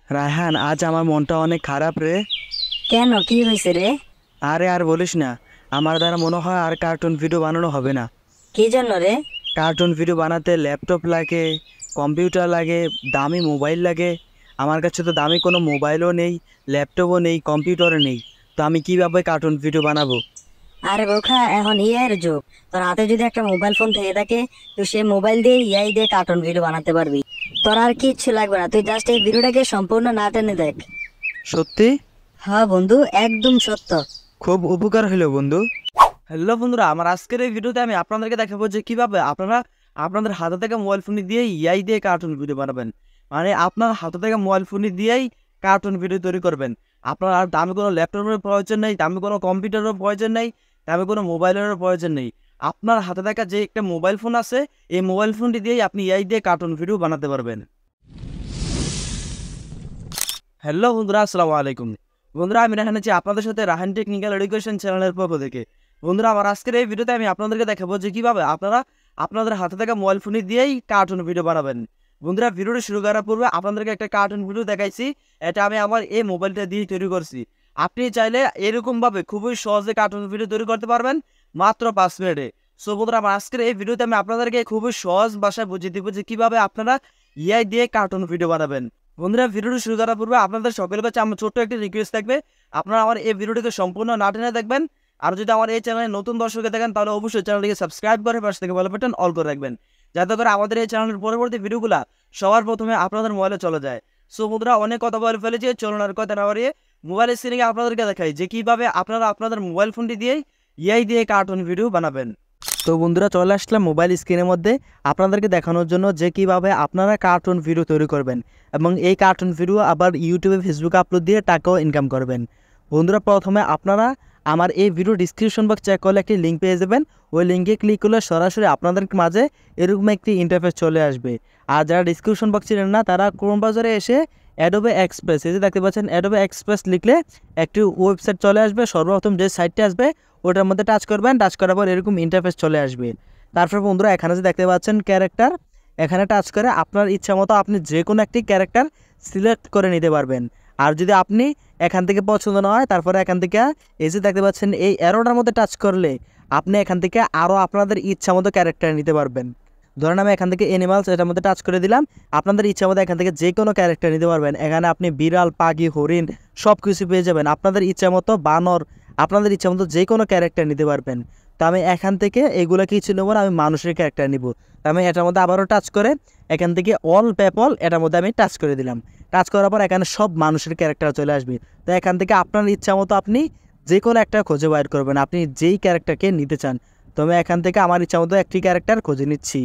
রায়হান, আজ আমার মনটা অনেক খারাপ রে। কেন, কি হয়েছে রে? আরে আর বলিস না, আমার দ্বারা মনে হয় আর কার্টুন ভিডিও বানানো হবে না। কি জন্য রে? কার্টুন ভিডিও বানাতে ল্যাপটপ লাগে, কম্পিউটার লাগে, দামি মোবাইল লাগে। আমার কাছে তো দামি কোনো মোবাইলও নেই, ল্যাপটপও নেই, কম্পিউটারও নেই। তো আমি কিভাবে কার্টুন ভিডিও বানাবো? আরে বোকা, এখন এর যুগ। তোর হাতে যদি একটা মোবাইল ফোন থেকে থাকে, তুই সেই মোবাইল দিয়ে দিয়ে কার্টুন ভিডিও বানাতে পারবি। তোর আর কিচ্ছু লাগবে না, তুই জাস্ট এই ভিডিওটাকে সম্পূর্ণ না টেনে দেখ। সত্যি? হ্যাঁ বন্ধু, একদম সত্য। খুব উপকার হলো বন্ধু। হ্যালো বন্ধুরা, আমার আজকের এই ভিডিওতে আমি আপনাদেরকে দেখাবো যে কিভাবে আপনারা আপনাদের হাতে থেকে মোবাইল ফোন দিয়ে এআই দিয়ে কার্টুন ভিডিও বানাবেন। মানে আপনার হাতে থেকে মোবাইল ফোন দিয়েই কার্টুন ভিডিও তৈরি করবেন। আপনার আর দামি কোনো ল্যাপটপের প্রয়োজন নেই, দামি কোনো কম্পিউটারের প্রয়োজন নেই, দামি কোনো মোবাইলেরও প্রয়োজন নেই। আপনার হাতে থাকা যে একটা মোবাইল ফোন আছে, এই মোবাইল ফোনটি দিয়েই আপনি এআই দিয়ে কার্টুন ভিডিও বানাতে পারবেন। হ্যালো বন্ধুরা, আসসালামু আলাইকুম। বন্ধুরা, আমি রাহান আছি আপনাদের সাথে রাহান টেকনিক্যাল এডুকেশন চ্যানেলের পক্ষ থেকে। বন্ধুরা, আমার আজকের এই ভিডিওতে আমি আপনাদেরকে দেখাবো যে কীভাবে আপনারা আপনাদের হাতে থাকা মোবাইল ফোনে দিয়েই কার্টুন ভিডিও বানাবেন। বন্ধুরা, ভিডিওটি শুরু করার পূর্বে আপনাদেরকে একটা কার্টুন ভিডিও দেখাইছি। এটা আমি আমার এই মোবাইলটা দিয়ে তৈরি করছি। আপনি চাইলে এরকমভাবে খুবই সহজে কার্টুন ভিডিও তৈরি করতে পারবেন মাত্র 5 মিনিটে। সো বন্ধুরা, আমার আজকের এই ভিডিওতে আমি আপনাদেরকে খুবই সহজ ভাষায় বুঝিয়ে দেবো যে কীভাবে আপনারা এআই দিয়ে কার্টুন ভিডিও বানাবেন। বন্ধুরা, ভিডিওটি শুরু করার পূর্বে আপনাদের সকলের কাছে আমার ছোট্ট একটি রিকোয়েস্ট থাকবে, আপনারা আমার এই ভিডিওটিকে সম্পূর্ণ না টেনে দেখবেন। আর যদি আমার এই চ্যানেলে নতুন দর্শকে দেখেন, তাহলে অবশ্যই চ্যানেলটিকে সাবস্ক্রাইব করে পাশে থেকে বেল বাটন অল করে রাখবেন, যাতে করে আমাদের এই চ্যানেলের পরবর্তী ভিডিওগুলো সবার প্রথমে আপনাদের মোবাইলে চলে যায়। সো বন্ধুরা, অনেক কথা বলে ফেলেছি, চলুন আর কথা না বাড়িয়ে মোবাইলের স্ক্রিনে আপনাদেরকে দেখাই যে কীভাবে আপনারা আপনাদের মোবাইল ফোনটি দিয়েই এআই দিয়ে কার্টুন ভিডিও বানাবেন। তো বন্ধুরা, চলে আসলাম মোবাইল স্ক্রিনের মধ্যে আপনাদেরকে দেখানোর জন্য যে কীভাবে আপনারা কার্টুন ভিডিও তৈরি করবেন এবং এই কার্টুন ভিডিও আবার ইউটিউবে ফেসবুকে আপলোড দিয়ে টাকাও ইনকাম করবেন। বন্ধুরা, প্রথমে আপনারা আমার এই ভিডিও ডিসক্রিপশন বক্স চেক করলে একটি লিঙ্ক পেয়ে যাবেন। ওই লিঙ্কে ক্লিক করলে সরাসরি আপনাদের মাঝে এরকম একটি ইন্টারফেস চলে আসবে। আর যারা ডিসক্রিপশন বক্স ছিলেন না, তারা ক্রোম ব্রাউজারে এসে অ্যাডোবে এক্সপ্রেস, এই যে দেখতে পাচ্ছেন অ্যাডোবে এক্সপ্রেস লিখলে একটি ওয়েবসাইট চলে আসবে। সর্বপ্রথম যে সাইটটি আসবে ওটার মধ্যে টাচ করবেন, টাচ করার পর এরকম ইন্টারফেস চলে আসবে। তারপর বন্ধুরা, এখানে যে দেখতে পাচ্ছেন ক্যারেক্টার, এখানে টাচ করে আপনার ইচ্ছা মতো আপনি যে কোনো একটি ক্যারেক্টার সিলেক্ট করে নিতে পারবেন। আর যদি আপনি এখান থেকে পছন্দ না হয়, তারপরে এখান থেকে এই যে দেখতে পাচ্ছেন এই অ্যারোটার মধ্যে টাচ করলে আপনি এখান থেকে আরও আপনাদের ইচ্ছা মতো ক্যারেক্টার নিতে পারবেন। ধরেন আমি এখান থেকে অ্যানিমালস এটার মধ্যে টাচ করে দিলাম, আপনাদের ইচ্ছা মতো এখান থেকে যে কোনো ক্যারেক্টার নিতে পারবেন। এখানে আপনি বিড়াল, পাখি, হরিণ সব কিছু পেয়ে যাবেন। আপনাদের ইচ্ছা মতো বানর, আপনাদের ইচ্ছা মতো যে কোনো ক্যারেক্টার নিতে পারবেন। তো আমি এখান থেকে এগুলো কিছু নেব না, আমি মানুষের ক্যারেক্টার নিব। তো আমি এটার মধ্যে আবারও টাচ করে এখান থেকে অল পেপল এটার মধ্যে আমি টাচ করে দিলাম। টাচ করার পর এখানে সব মানুষের ক্যারেক্টার চলে আসবে। তো এখান থেকে আপনার ইচ্ছা মতো আপনি যে কোনো একটা খুঁজে বাইর করবেন, আপনি যেই ক্যারেক্টারকে নিতে চান। তো আমি এখান থেকে আমার ইচ্ছা মতো একটি ক্যারেক্টার খুঁজে নিচ্ছি।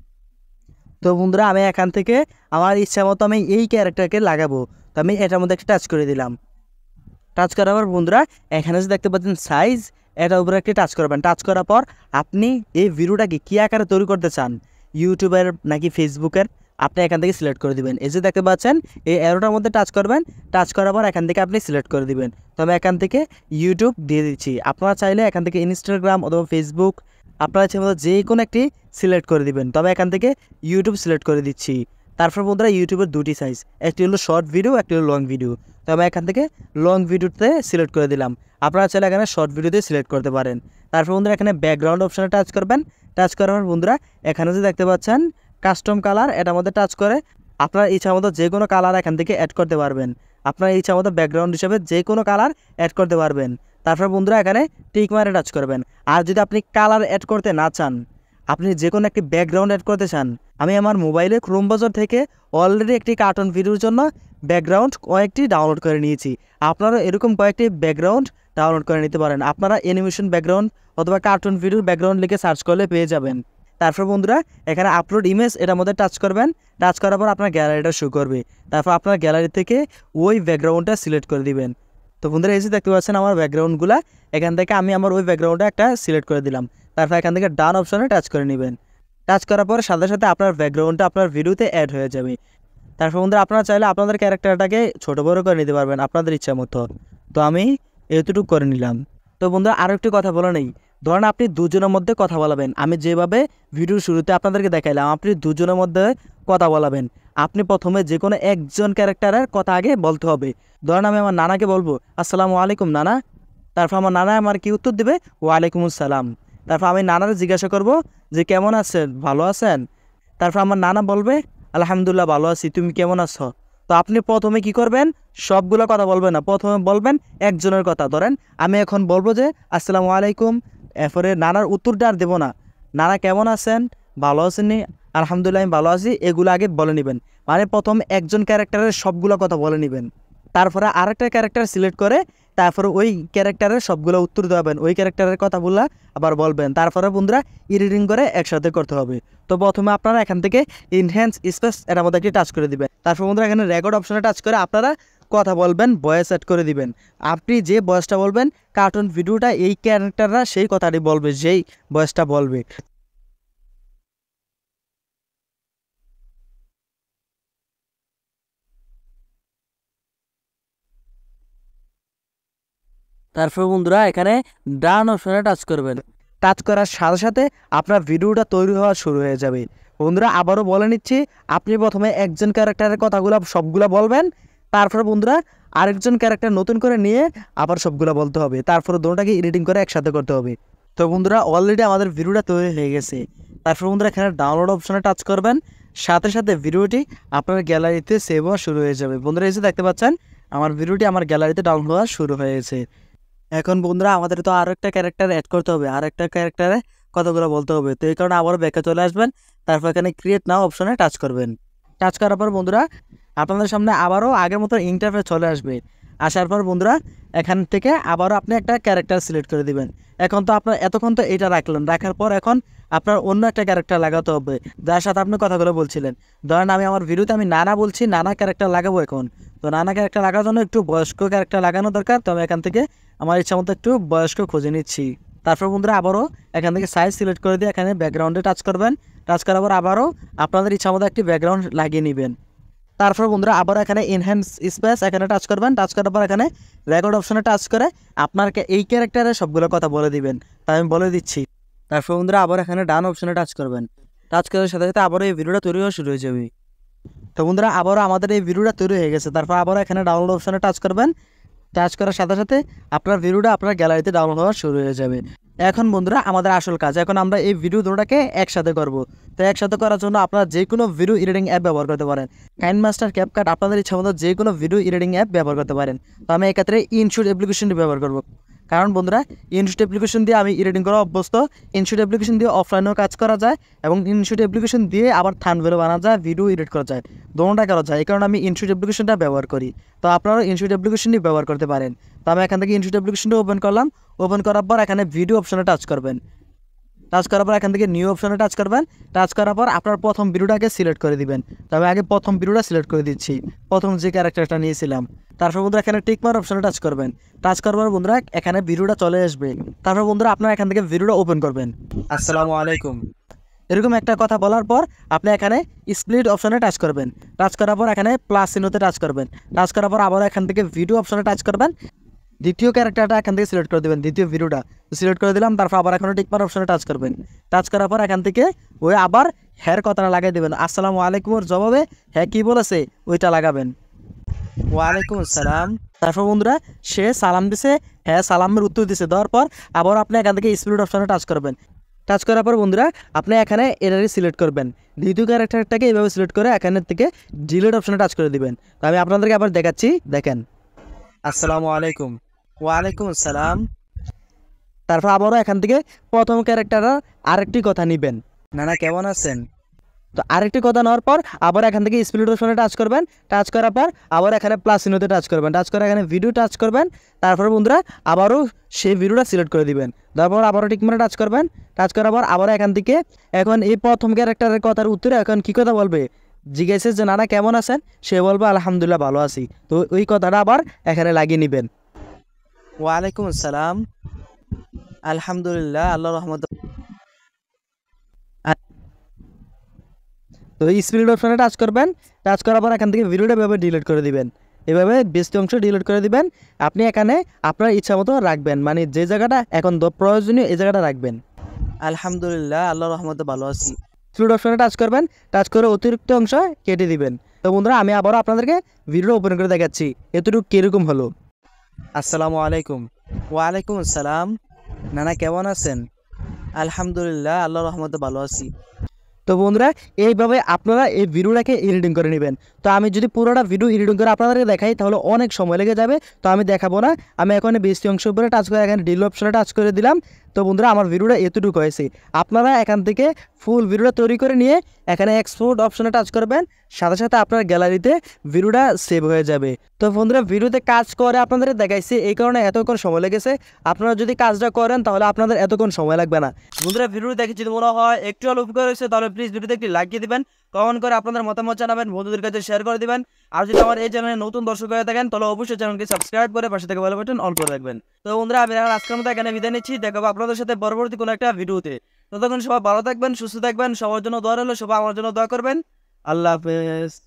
তো বন্ধুরা, আমি এখান থেকে আমার ইচ্ছা মতো আমি এই ক্যারেক্টারকে লাগাবো। তো আমি এটার মধ্যে একটা টাচ করে দিলাম। টাচ করার পর বন্ধুরা, এখানে যে দেখতে পাচ্ছেন সাইজ, এটার উপরে একটি টাচ করবেন। টাচ করার পর আপনি এই ভিডিওটাকে কী আকারে তৈরি করতে চান, ইউটিউবের নাকি ফেসবুকের, আপনি এখান থেকে সিলেক্ট করে দিবেন। এই যে দেখতে পাচ্ছেন এই অ্যারোটার মধ্যে টাচ করবেন, টাচ করার পর এখান থেকে আপনি সিলেক্ট করে দিবেন। তো আমি এখান থেকে ইউটিউব দিয়ে দিচ্ছি। আপনারা চাইলে এখান থেকে ইনস্টাগ্রাম অথবা ফেসবুক আপনারা ইচ্ছে মতো যে কোনো একটি সিলেক্ট করে দিবেন। তবে এখান থেকে ইউটিউব সিলেক্ট করে দিচ্ছি। তারপর বন্ধুরা, ইউটিউবের দুটি সাইজ, একটি হলো শর্ট ভিডিও, একটি হলো লং ভিডিও। তো আমি এখান থেকে লং ভিডিওতে সিলেক্ট করে দিলাম। আপনারা চাইলে এখানে শর্ট ভিডিওতে সিলেক্ট করতে পারেন। তারপর বন্ধুরা, এখানে ব্যাকগ্রাউন্ড অপশানে টাচ করবেন। টাচ করার পর বন্ধুরা, এখানে যে দেখতে পাচ্ছেন কাস্টম কালার, এটার মধ্যে টাচ করে আপনার ইচ্ছা মতো যে কোনো কালার এখান থেকে অ্যাড করতে পারবেন। আপনার ইচ্ছা মতো ব্যাকগ্রাউন্ড হিসেবে যে কোনো কালার অ্যাড করতে পারবেন। তারপর বন্ধুরা, এখানে টিক মারে টাচ করবেন। আর যদি আপনি কালার অ্যাড করতে না চান, আপনি যে কোনো একটি ব্যাকগ্রাউন্ড অ্যাড করতে চান, আমি আমার মোবাইলে ক্রোম ব্রাউজার থেকে অলরেডি একটি কার্টুন ভিডিওর জন্য ব্যাকগ্রাউন্ড কয়েকটি ডাউনলোড করে নিয়েছি। আপনারা এরকম কয়েকটি ব্যাকগ্রাউন্ড ডাউনলোড করে নিতে পারেন। আপনারা অ্যানিমেশন ব্যাকগ্রাউন্ড অথবা কার্টুন ভিডিওর ব্যাকগ্রাউন্ড লিখে সার্চ করলে পেয়ে যাবেন। তারপর বন্ধুরা, এখানে আপলোড ইমেজ এটার মধ্যে টাচ করবেন। টাচ করার পর আপনার গ্যালারিটা শো করবে। তারপর আপনার গ্যালারি থেকে ওই ব্যাকগ্রাউন্ডটা সিলেক্ট করে দিবেন। তো বন্ধুরা, এসে দেখতে পাচ্ছেন আমার ব্যাকগ্রাউন্ডগুলো, এখান থেকে আমি আমার ওই ব্যাকগ্রাউন্ডটা একটা সিলেক্ট করে দিলাম। তারপর এখান থেকে ডান অপশনে টাচ করে নেবেন। টাচ করার পর সাথে সাথে আপনার ব্যাকগ্রাউন্ডটা আপনার ভিডিওতে অ্যাড হয়ে যাবে। তারপর বন্ধুরা, আপনারা চাইলে আপনাদের ক্যারেক্টারটাকে ছোটো বড়ো করে নিতে পারবেন আপনাদের ইচ্ছা মতো। তো আমি এতটুকু করে নিলাম। তো বন্ধুরা, আরও একটি কথা বলা নেই, ধরেন আপনি দুজনের মধ্যে কথা বলাবেন। আমি যেভাবে ভিডিওর শুরুতে আপনাদেরকে দেখাইলাম, আপনি দুজনের মধ্যে কথা বলাবেন। আপনি প্রথমে যে কোনো একজন ক্যারেক্টারের কথা আগে বলতে হবে। ধরেন আমি আমার নানাকে বলবো আসসালামু আলাইকুম নানা, তারপর আমার নানা আমার কি উত্তর দেবে, ওয়ালাইকুম আসসালাম। তারপর আমি নানারে জিজ্ঞাসা করব যে কেমন আছেন, ভালো আছেন? তারপর আমার নানা বলবে আলহামদুলিল্লাহ ভালো আছি, তুমি কেমন আছো? তো আপনি প্রথমে কি করবেন, সবগুলো কথা বলবেন না, প্রথমে বলবেন একজনের কথা। ধরেন আমি এখন বলবো যে আসসালামু আলাইকুম, এরপরে নানার উত্তরটা আর দেবো না। নানা কেমন আছেন, ভালো আছেননি, আলহামদুলিল্লাহ আমি ভালো আছি, এগুলো আগে বলে নেবেন। মানে প্রথম একজন ক্যারেক্টারের সবগুলো কথা বলে নেবেন। তারপরে আরেকটা ক্যারেক্টার সিলেক্ট করে তারপরে ওই ক্যারেক্টারের সবগুলো উত্তর দেবেন, ওই ক্যারেক্টারের কথাগুলো আবার বলবেন। তারপরে বন্ধুরা এডিটিং করে একসাথে করতে হবে। তো প্রথমে আপনারা এখান থেকে ইনহ্যান্স স্পেস এর মধ্যে একটি টাচ করে দিবেন। তারপর বন্ধুরা এখানে রেকর্ড অপশনে টাচ করে আপনারা কথা বলবেন, ভয়েস সেট করে দিবেন। আপনি যে ভয়েসটা বলবেন কার্টুন ভিডিওটা এই ক্যারেক্টাররা সেই কথাটি বলবে, যেই ভয়েসটা বলবে। তারপর বন্ধুরা এখানে ডান অপশনে টাচ করবেন। টাচ করার সাথে সাথে আপনার ভিডিওটা তৈরি হওয়া শুরু হয়ে যাবে। বন্ধুরা আবারও বলে নিচ্ছি, আপনি প্রথমে একজন ক্যারেক্টারের কথাগুলো সবগুলো বলবেন। তারপর বন্ধুরা আরেকজন ক্যারেক্টার নতুন করে নিয়ে আবার সবগুলো বলতে হবে। তারপরে দুটোটাকে এডিটিং করে একসাথে করতে হবে। তো বন্ধুরা অলরেডি আমাদের ভিডিওটা তৈরি হয়ে গেছে। তারপর বন্ধুরা এখানে ডাউনলোড অপশনে টাচ করবেন। সাথে সাথে ভিডিওটি আপনার গ্যালারিতে সেভ হওয়া শুরু হয়ে যাবে। বন্ধুরা এসে দেখতে পাচ্ছেন আমার ভিডিওটি আমার গ্যালারিতে ডাউনলোড হওয়া শুরু হয়েছে। এখন বন্ধুরা আমাদের তো আরো একটা ক্যারেক্টার অ্যাড করতে হবে, আর একটা ক্যারেক্টারে কতগুলো বলতে হবে। তো এই কারণে আবারও ব্যাকে চলে আসবেন। তারপর এখানে ক্রিয়েট নাও অপশনে টাচ করবেন। টাচ করার পর বন্ধুরা আপনাদের সামনে আবারও আগের মতো ইন্টারফেস চলে আসবে। আসার পর বন্ধুরা এখান থেকে আবারও আপনি একটা ক্যারেক্টার সিলেক্ট করে দিবেন। এখন তো আপনার এতক্ষণ তো এটা রাখলেন, রাখার পর এখন আপনার অন্য একটা ক্যারেক্টার লাগাতে হবে যার সাথে আপনি কথাগুলো বলছিলেন। ধরেন আমি আমার ভিডিওতে আমি নানা বলছি, নানা ক্যারেক্টার লাগাবো এখন। তো নানা ক্যারেক্টার লাগার জন্য একটু বয়স্ক ক্যারেক্টার লাগানো দরকার। তো আমি এখান থেকে আমার ইচ্ছা মতো একটু বয়স্ক খুঁজে নিচ্ছি। তারপর বন্ধুরা আবারও এখান থেকে সাইজ সিলেক্ট করে দিয়ে এখানে ব্যাকগ্রাউন্ডে টাচ করবেন। টাচ করার পর আবারও আপনাদের ইচ্ছা মতো একটি ব্যাকগ্রাউন্ড লাগিয়ে নেবেন। তারপর বন্ধুরা আবার এখানে এনহ্যান্স স্পেস এখানে টাচ করবেন। টাচ করার পর এখানে রেকর্ড অপশনে টাচ করে আপনাকে এই ক্যারেক্টারের সবগুলো কথা বলে দিবেন। তাই আমি বলে দিচ্ছি। তারপর বন্ধুরা আবার এখানে ডান অপশনে টাচ করবেন। টাচ করার সাথে সাথে আবারও এই ভিডিওটা তৈরি হওয়া শুরু হয়ে যাবে। তো বন্ধুরা আবারও আমাদের এই ভিডিওটা তৈরি হয়ে গেছে। তারপর আবারও এখানে ডাউনলোড অপশনে টাচ করবেন। টাচ করার সাথে সাথে আপনার ভিডিওটা আপনার গ্যালারিতে ডাউনলোড হওয়া শুরু হয়ে যাবে। এখন বন্ধুরা আমাদের আসল কাজ, এখন আমরা এই ভিডিও দুটোটাকে একসাথে করব। তো একসাথে করার জন্য আপনারা যে কোনো ভিডিও এডিটিং অ্যাপ ব্যবহার করতে পারেন। কাইনমাস্টার, ক্যাপকাট, আপনাদের ইচ্ছা মতো যে কোনো ভিডিও এডিটিং অ্যাপ ব্যবহার করতে পারেন। তো আমি এক্ষেত্রে ইনশুট অ্যাপ্লিকেশনটি ব্যবহার করব। কারণ বন্ধুরা ইনশুট অ্যাপ্লিকেশন দিয়ে আমি এডিটিং করা অভ্যস্ত। ইনশুট অ্যাপ্লিকেশন দিয়ে অফলাইনেও কাজ করা যায় এবং ইনশুট অ্যাপ্লিকেশন দিয়ে আবার থাম্বনেল বানানো যায়, ভিডিও এডিট করা যায়, দোনোটা করা যায়। এই কারণে আমি ইনশুট অ্যাপ্লিকেশনটা ব্যবহার করি। তো আপনারাও ইনশুট অ্যাপ্লিকেশনটি ব্যবহার করতে পারেন। তো আমি এখান থেকে ইনশুট অ্যাপ্লিকেশনটা ওপেন করলাম। ওপেন করার পর এখানে ভিডিও অপশনে টাচ করবেন। টাচ করার পর এখান থেকে নিউ অপশনে টাচ করবেন। টাচ করার পর আপনার প্রথম ভিডিওটাকে সিলেক্ট করে দিবেন। তবে আগে প্রথম ভিডিওটা সিলেক্ট করে দিচ্ছি, প্রথম যে ক্যারেক্টারটা নিয়েছিলাম। তারপর বন্ধুরা এখানে টিকমার অপশনে টাচ করবেন। টাচ করার পর বন্ধুরা এখানে ভিডিওটা চলে আসবে। তারপর বন্ধুরা আপনারা এখান থেকে ভিডিওটা ওপেন করবেন। আসসালামু আলাইকুম এরকম একটা কথা বলার পর আপনি এখানে স্প্লিট অপশনে টাচ করবেন। টাচ করার পর এখানে প্লাস চিহ্নতে টাচ করবেন। টাচ করার পর আবার এখান থেকে ভিডিও অপশনে টাচ করবেন। দ্বিতীয় ক্যারেক্টারটা এখান থেকে সিলেক্ট করে দেবেন, দ্বিতীয় ভিডিওটা সিলেক্ট করে দিলাম। তারপর আবার এখানে টিকমার অপশনে টাচ করবেন। টাচ করার পর এখান থেকে ওই আবার হ্যার কথাটা লাগাই দেবেন। আসসালামু আলাইকুমের জবাবে হ্যাঁ কী বলেছে ওইটা লাগাবেন, ওয়ালাইকুম আসসালাম। তারপর বন্ধুরা সে সালাম দিছে, হ্যাঁ সালামের উত্তর দিছে। দেওয়ার পর আবার আপনি এখান থেকে স্প্লিট অপশনে টাচ করবেন। টাচ করার পর বন্ধুরা আপনি এখানে এটাকে সিলেক্ট করবেন। দ্বিতীয় ক্যারেক্টারটাকে এইভাবে সিলেক্ট করে এখানের থেকে ডিলিট অপশনে টাচ করে দিবেন। তো আমি আপনাদেরকে আবার দেখাচ্ছি, দেখেন। আসসালামু আলাইকুম, ওয়ালাইকুম আসসালাম। তারপর আবারও এখান থেকে প্রথম ক্যারেক্টারের আরেকটি কথা নেবেন, নানা কেমন আছেন। তো আরেকটি কথা নেওয়ার পর আবার এখান থেকে স্প্লিট অপশনে টাচ করবেন। টাচ করার পর আবার এখানে প্লাস চিহ্নতে টাচ করবেন। টাচ করে এখানে ভিডিও টাচ করবেন। তারপরে বন্ধুরা আবারও সেই ভিডিওটা সিলেক্ট করে দিবেন। তারপর আবারও টিকমারে টাচ করবেন। টাচ করার পর আবার এখান থেকে এখন এই প্রথম ক্যারেক্টারের কথার উত্তরে এখন কী কথা বলবে, জিজ্ঞেসে যে নানা কেমন আছেন, সে বলবে আলহামদুলিল্লাহ ভালো আছি। তো ওই কথাটা আবার এখানে লাগিয়ে নেবেন। ওয়ালাইকুম আসসালাম, আলহামদুলিল্লাহ, আল্লাহ রহমত। তো এই স্প্লিট অপশনে টাচ করবেন। টাচ করার পর এখান থেকে ভিডিওটা এভাবে ডিলিট করে দিবেন। এভাবে বেশি অংশ ডিলিট করে দিবেন। আপনি এখানে আপনার ইচ্ছা মতো রাখবেন, মানে যে জায়গাটা এখন প্রয়োজনীয় এই জায়গাটা রাখবেন। আলহামদুলিল্লাহ, আল্লাহ রহমতে ভালো আছি। এক্সক্লুড অপশনে টাচ করবেন, টাচ করে অতিরিক্ত অংশ কেটে দিবেন। তো বন্ধুরা আমি আবারও আপনাদেরকে ভিডিও ওপেন করে দেখাচ্ছি এতটুকু কীরকম হলো। আসসালামু আলাইকুম। ওয়ালাইকুম আসসালাম। নানা কেমন আছেন? আলহামদুলিল্লাহ, আল্লাহর রহমতে ভালো আছি। তো বন্ধুরা এইভাবে আপনারা এই ভিডিওটাকে এডিটিং করে নেবেন। তো আমি যদি পুরোটা ভিডিও এডিটিং করে আপনাদেরকে দেখাই তাহলে অনেক সময় লেগে যাবে, তো আমি দেখাবো না। আমি এখন বেশি অংশ উপরে টাচ করে এখানে ডিল অপশনে টাচ করে দিলাম। তো বন্ধুরা আমার ভিডিওটা এতটুকু হয়েছে। আপনারা এখান থেকে ফুল ভিডিওটা তৈরি করে নিয়ে এখানে এক্সপোর্ট অপশনে টাচ করবেন, সাথে সাথে আপনার গ্যালারিতে ভিডিওটা সেভ হয়ে যাবে। তো বন্ধুরা ভিডিওতে কাজ করে আপনাদের দেখাইছি, এই কারণে এতক্ষণ সময় লেগেছে। আপনারা যদি কাজটা করেন তাহলে আপনাদের এতক্ষণ সময় লাগবে না। বন্ধুরা ভিডিও দেখে যদি মনে হয় একটু হলেও উপকার হয়েছে তাহলে প্লিজ ভিডিওতে একটি লাইক দিয়ে দিবেন, কমেন্ট করে আপনাদের মতামত জানাবেন, বন্ধুদের কাছে শেয়ার করে দিবেন। আর যদি আমার এই চ্যানেলে নতুন দর্শক হয়ে থাকেন তাহলে অবশ্যই চ্যানেলকে সাবস্ক্রাইব করে পাশে থেকে বেল বাটন অন করে রাখবেন। তো বন্ধুরা আমি এখন আজকের মতো এখানে বিদায় নিচ্ছি, দেখাবো আপনাদের সাথে পরবর্তী কোনো একটা ভিডিওতে। ততক্ষণ সবাই ভালো থাকবেন, সুস্থ থাকবেন, সবার জন্য দোয়া রইল, সবাই আমার জন্য দোয়া করবেন। আল্লাহ হাফেজ।